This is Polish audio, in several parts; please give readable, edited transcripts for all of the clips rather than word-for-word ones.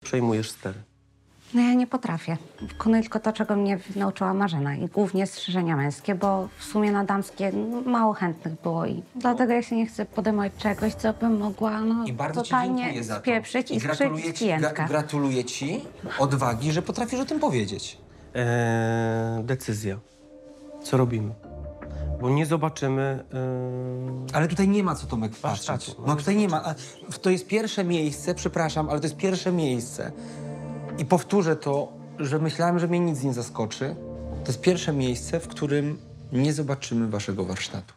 przejmujesz stery. No ja nie potrafię. Wykonuję tylko to, czego mnie nauczyła Marzena i głównie strzyżenia męskie, bo w sumie na damskie mało chętnych było i dlatego ja się nie chcę podejmować czegoś, co bym mogła I bardzo ci totalnie dziękuję za to. spieprzyć i skrzywdzić klientka. Gratuluję ci odwagi, że potrafisz o tym powiedzieć. Decyzja. Co robimy? Bo nie zobaczymy... Ale tutaj nie ma co, Tomek, patrzeć. warsztatu, no. No tutaj nie ma. To jest pierwsze miejsce, przepraszam, ale to jest pierwsze miejsce. I powtórzę to, że myślałem, że mnie nic nie zaskoczy. To jest pierwsze miejsce, w którym nie zobaczymy waszego warsztatu.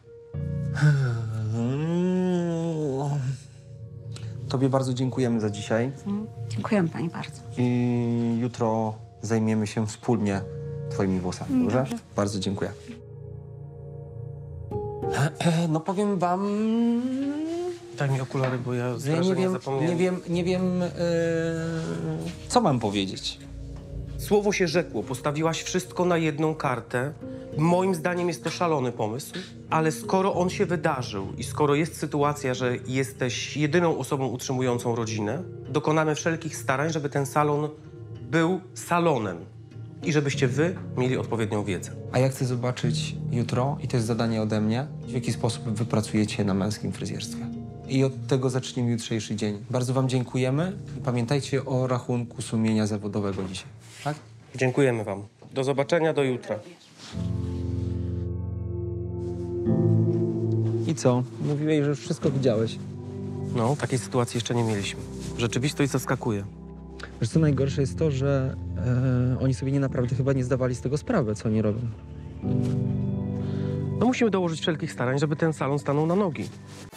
Tobie bardzo dziękujemy za dzisiaj. Dziękuję pani bardzo. I jutro zajmiemy się wspólnie twoimi włosami, dobrze? Bardzo dziękuję. No powiem wam, Daj mi okulary, bo ja że ja strasznie zapomniałem. nie wiem, co mam powiedzieć. Słowo się rzekło, postawiłaś wszystko na jedną kartę. Moim zdaniem jest to szalony pomysł, ale skoro on się wydarzył i skoro jest sytuacja, że jesteś jedyną osobą utrzymującą rodzinę, dokonamy wszelkich starań, żeby ten salon był salonem i żebyście wy mieli odpowiednią wiedzę. A ja chcę zobaczyć jutro, i to jest zadanie ode mnie, w jaki sposób wypracujecie na męskim fryzjerstwie. I od tego zaczniemy jutrzejszy dzień. Bardzo wam dziękujemy i pamiętajcie o rachunku sumienia zawodowego dzisiaj. Tak? Dziękujemy wam. Do zobaczenia, do jutra. I co? Mówiłeś, że już wszystko widziałeś. No, takiej sytuacji jeszcze nie mieliśmy. Rzeczywistość zaskakuje. Wiesz, co najgorsze jest to, że oni sobie naprawdę chyba nie zdawali z tego sprawy, co oni robią. No musimy dołożyć wszelkich starań, żeby ten salon stanął na nogi.